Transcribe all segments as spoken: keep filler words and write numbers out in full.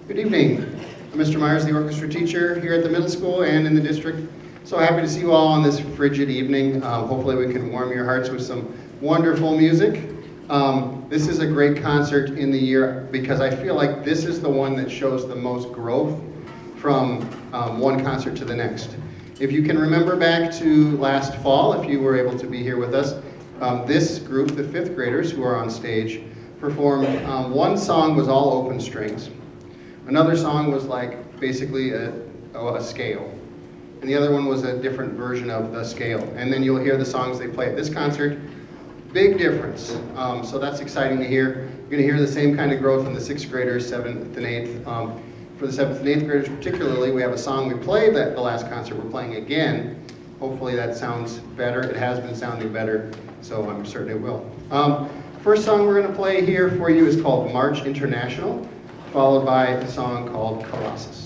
Good evening. I'm Mister Myers, the orchestra teacher here at the middle school and in the district. So happy to see you all on this frigid evening. Um, hopefully we can warm your hearts with some wonderful music. Um, this is a great concert in the year because I feel like this is the one that shows the most growth from um, one concert to the next. If you can remember back to last fall, if you were able to be here with us, um, this group, the fifth graders who are on stage, performed, um, one song was all open strings. Another song was like basically a, a scale. And the other one was a different version of the scale. And then you'll hear the songs they play at this concert. Big difference. Um, so that's exciting to hear. You're going to hear the same kind of growth in the sixth graders, seventh and eighth. Um, for the seventh and eighth graders particularly, we have a song we played at the last concert we're playing again. Hopefully that sounds better. It has been sounding better, so I'm certain it will. Um, first song we're going to play here for you is called March International, followed by a song called Colossus.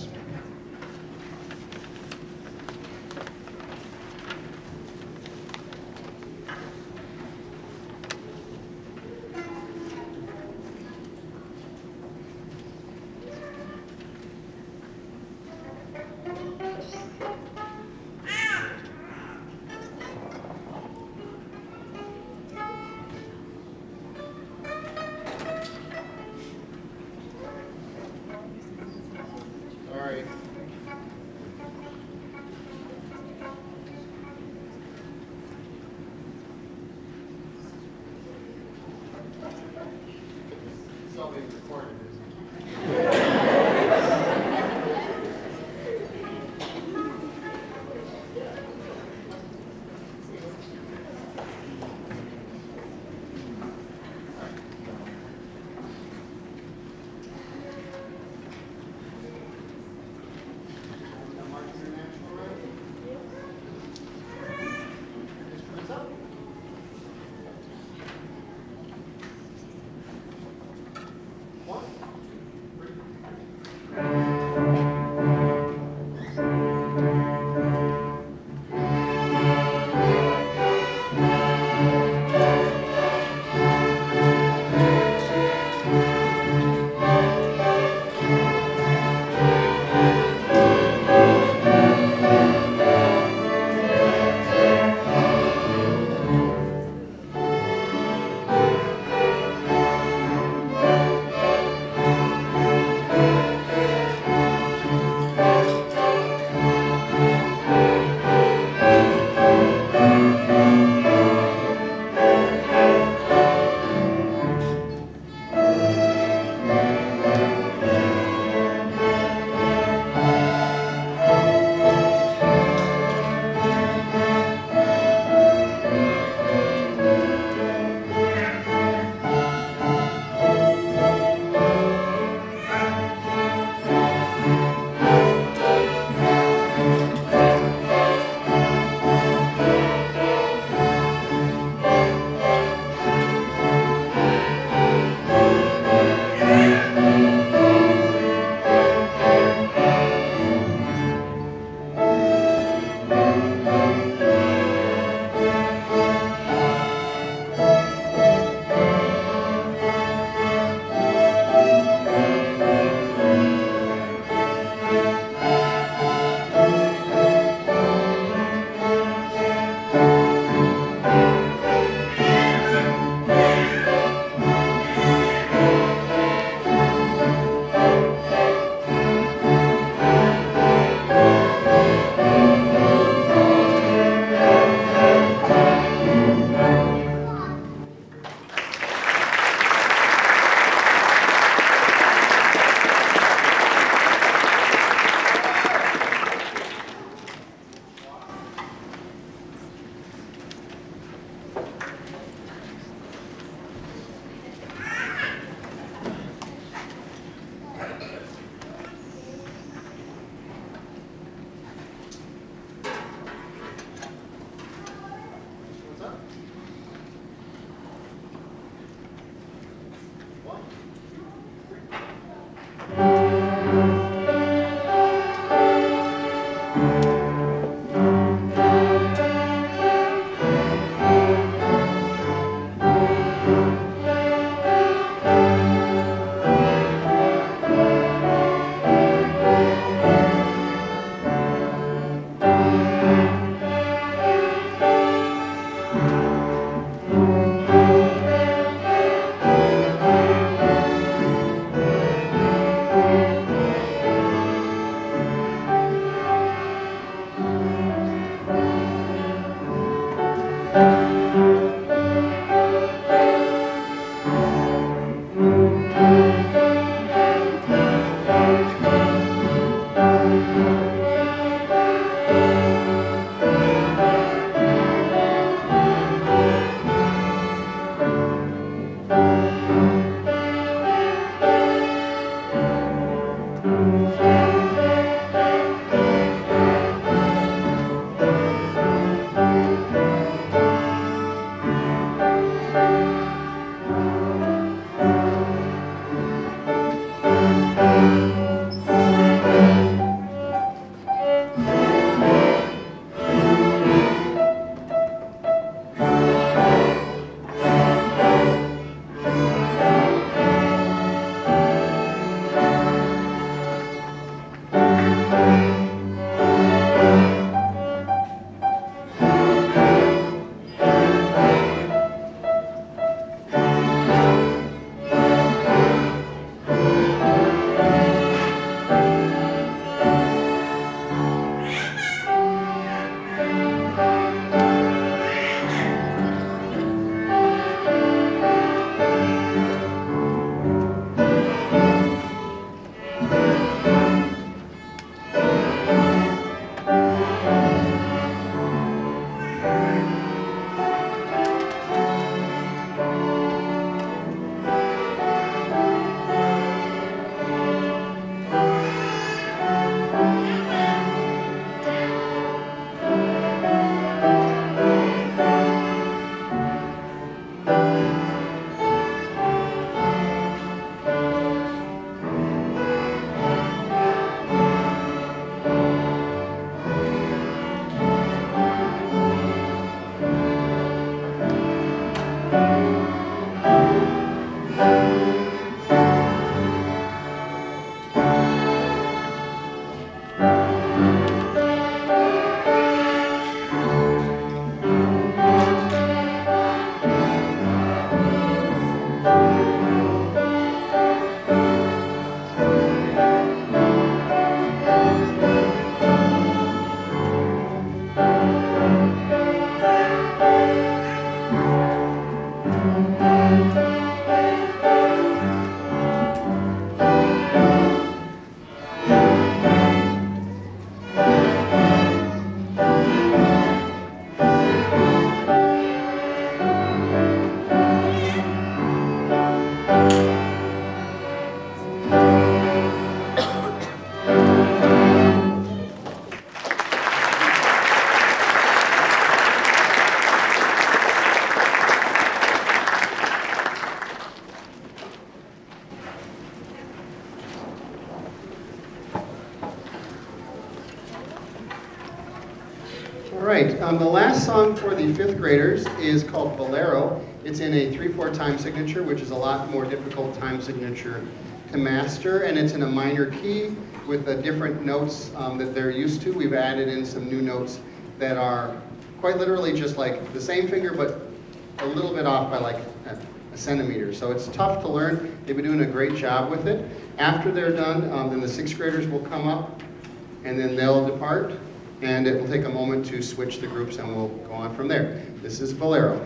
All right, um, the last song for the fifth graders is called Bolero. It's in a three four time signature, which is a lot more difficult time signature to master, and it's in a minor key with the different notes um, that they're used to. We've added in some new notes that are quite literally just like the same finger, but a little bit off by like a, a centimeter. So it's tough to learn. They've been doing a great job with it. After they're done, um, then the sixth graders will come up, and then they'll depart. And it will take a moment to switch the groups, and we'll go on from there. This is Bolero.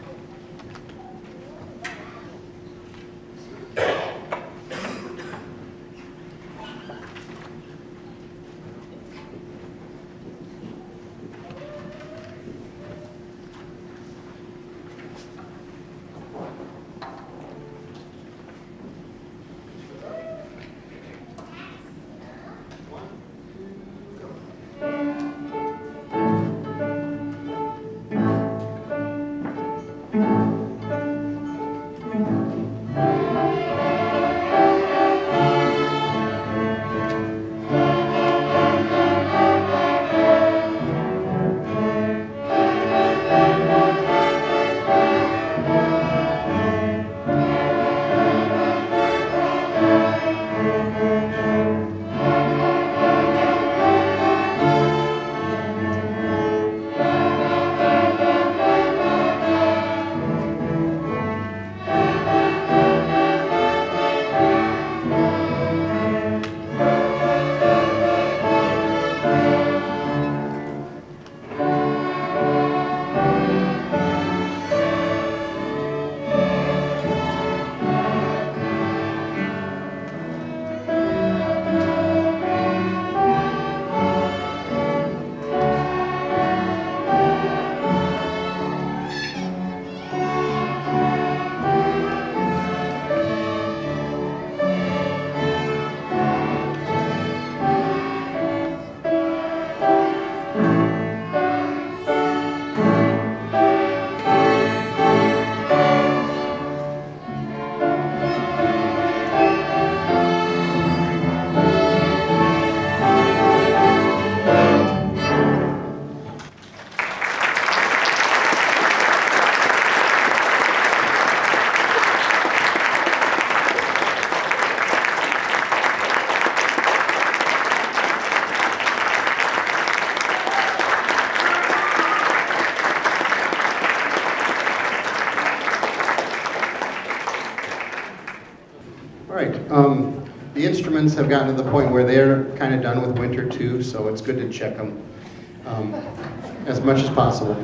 All right, um, the instruments have gotten to the point where they're kind of done with winter too, so it's good to check them um, as much as possible.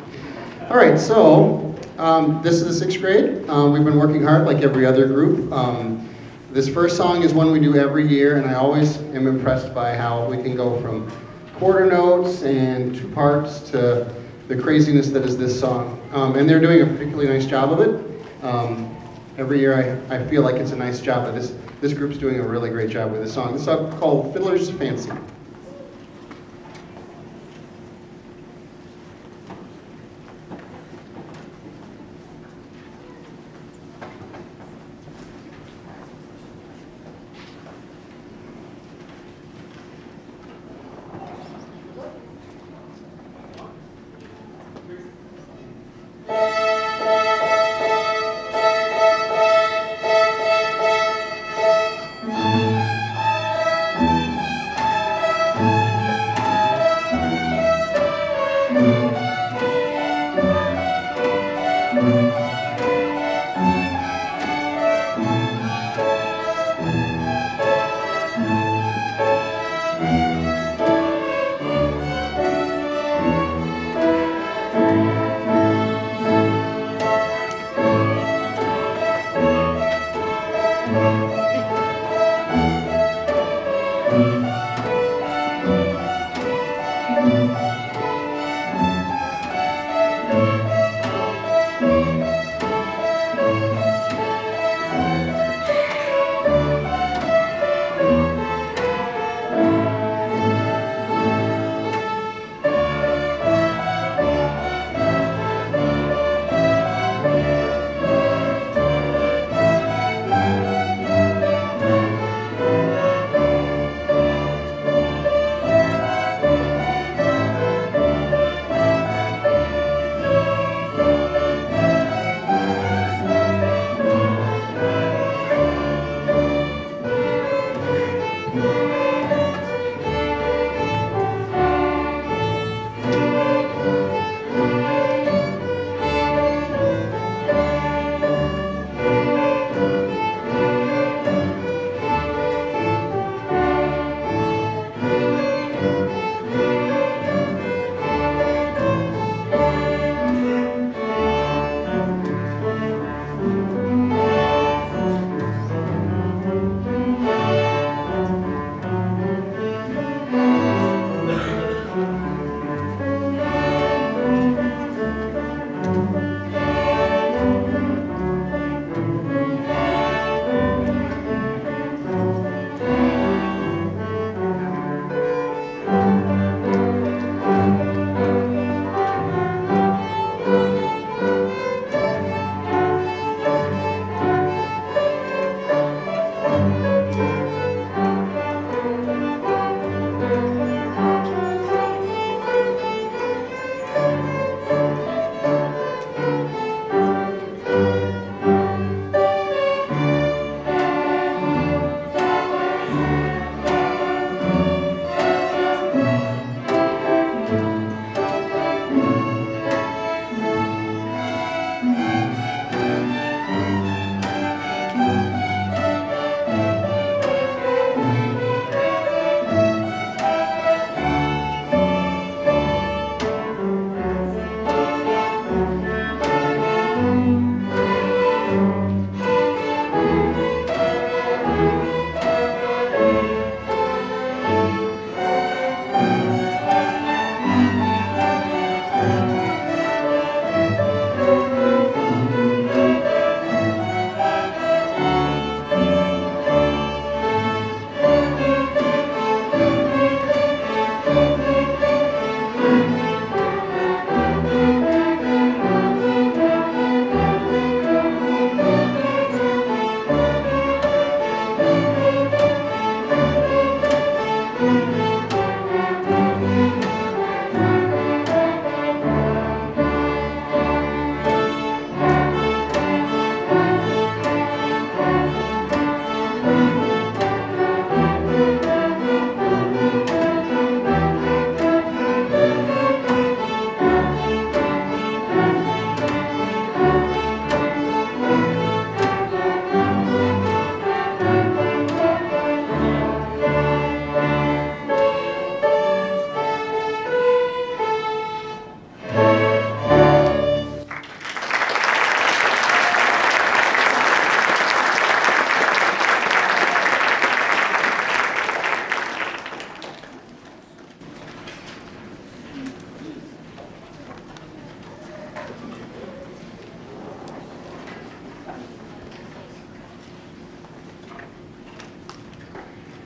All right, so um, this is the sixth grade. Um, we've been working hard like every other group. Um, this first song is one we do every year, and I always am impressed by how we can go from quarter notes and two parts to the craziness that is this song. Um, and they're doing a particularly nice job of it. Um, every year I, I feel like it's a nice job, but this, this group's doing a really great job with this song. This is called Fiddler's Fancy.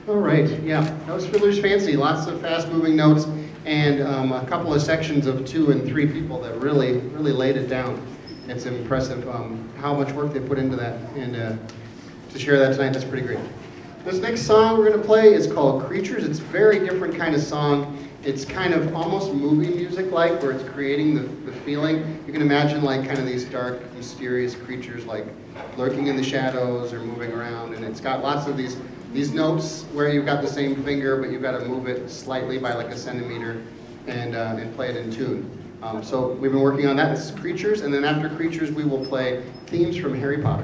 All right, yeah, that was Fiddler's Fancy. Lots of fast-moving notes and um, a couple of sections of two and three people that really, really laid it down. It's impressive um, how much work they put into that, and uh, to share that tonight, that's pretty great. This next song we're going to play is called Creatures. It's a very different kind of song. It's kind of almost movie music-like, where it's creating the, the feeling. You can imagine like kind of these dark, mysterious creatures like lurking in the shadows or moving around, and it's got lots of these these notes where you've got the same finger, but you've got to move it slightly by like a centimeter and, uh, and play it in tune. Um, so we've been working on that. This is Creatures, and then after Creatures we will play themes from Harry Potter.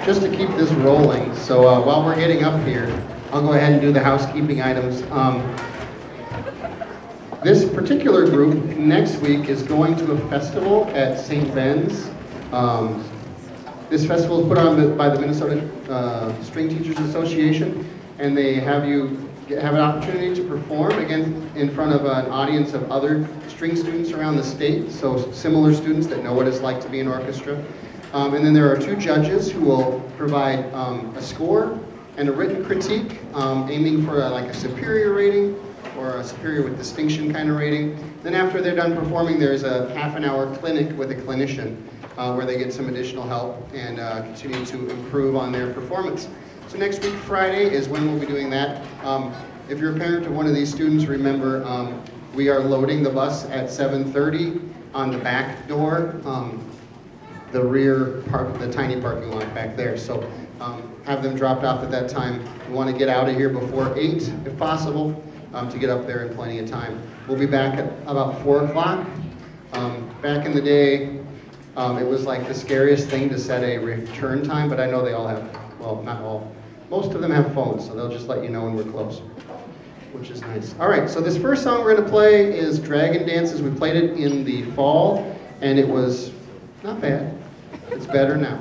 just to keep this rolling, so uh, while we're getting up here, I'll go ahead and do the housekeeping items. Um, this particular group next week is going to a festival at Saint Ben's. Um, this festival is put on by the Minnesota uh, String Teachers Association, and they have you get, have an opportunity to perform again in front of an audience of other string students around the state, so similar students that know what it's like to be in orchestra. Um, and then there are two judges who will provide um, a score and a written critique, um, aiming for a, like a superior rating or a superior with distinction kind of rating. Then after they're done performing, there's a half an hour clinic with a clinician uh, where they get some additional help and uh, continue to improve on their performance. So next week, Friday, is when we'll be doing that. Um, if you're a parent of one of these students, remember um, we are loading the bus at seven thirty on the back door, um, the rear park, the tiny parking lot back there. So um, have them dropped off at that time. We want to get out of here before eight, if possible, um, to get up there in plenty of time. We'll be back at about four o'clock. Um, back in the day, um, it was like the scariest thing to set a return time, but I know they all have, well, not all, most of them have phones, so they'll just let you know when we're close, which is nice. All right, so this first song we're going to play is Dragon Dances. We played it in the fall, and it was not bad. It's better now.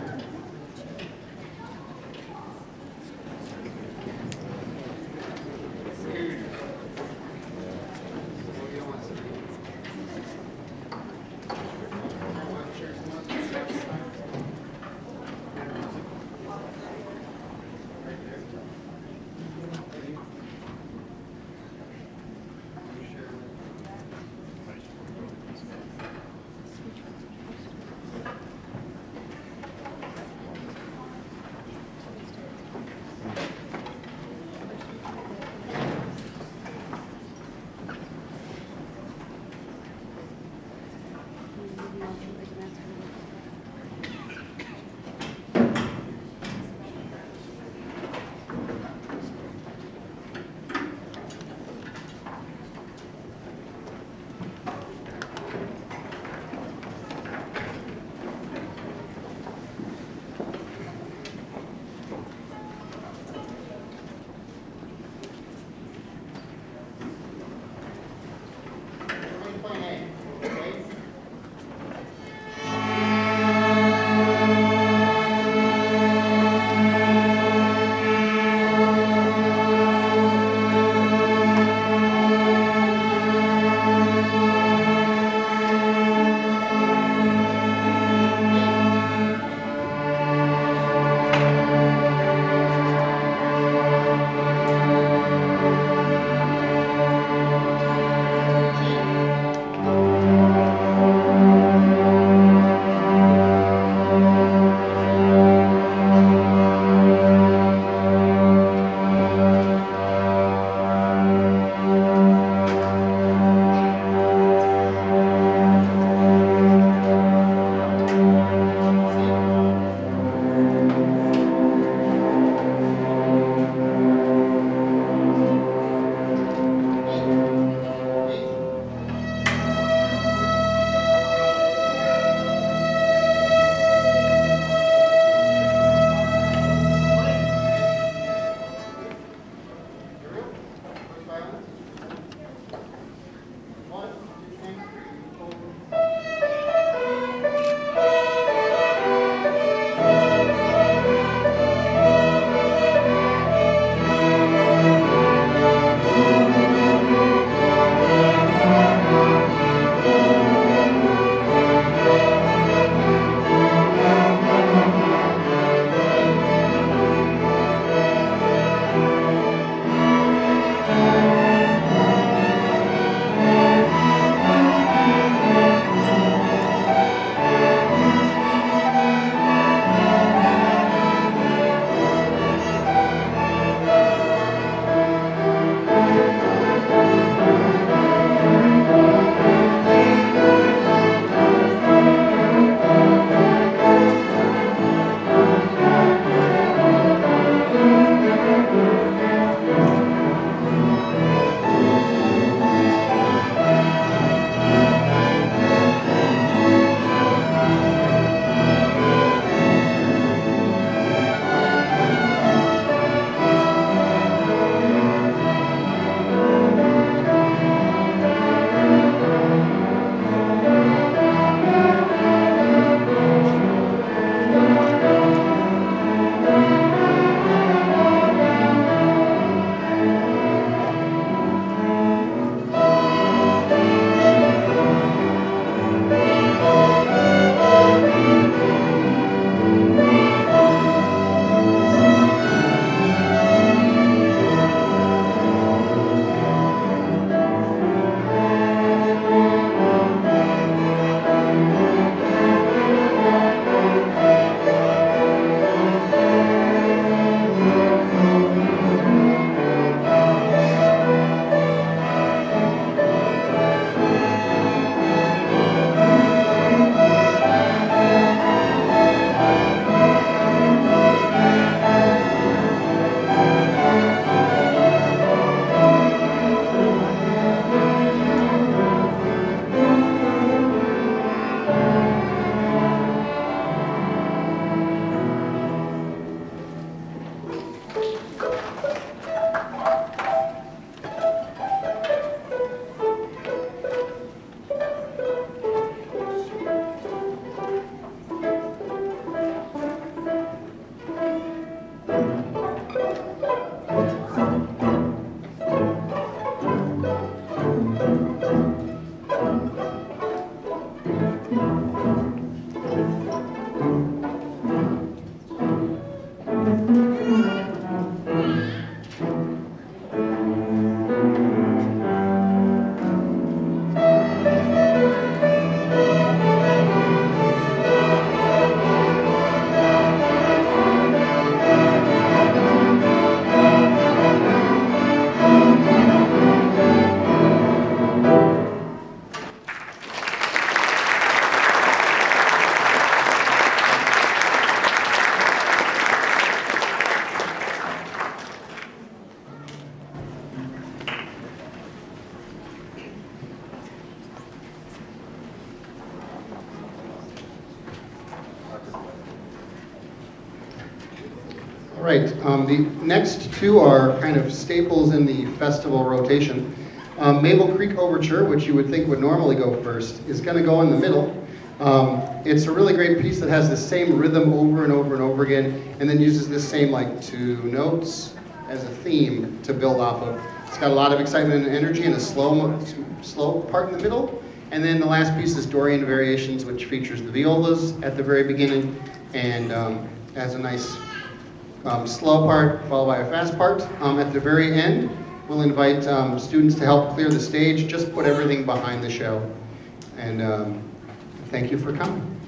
right, um, the next two are kind of staples in the festival rotation. Um, Maple Creek Overture, which you would think would normally go first, is going to go in the middle. Um, it's a really great piece that has the same rhythm over and over and over again, and then uses this same like two notes as a theme to build off of. It's got a lot of excitement and energy, and a slow, slow part in the middle. And then the last piece is Dorian Variations, which features the violas at the very beginning, and um, has a nice um, slow part followed by a fast part. Um, at the very end, we'll invite um, students to help clear the stage, just put everything behind the show. And um, thank you for coming.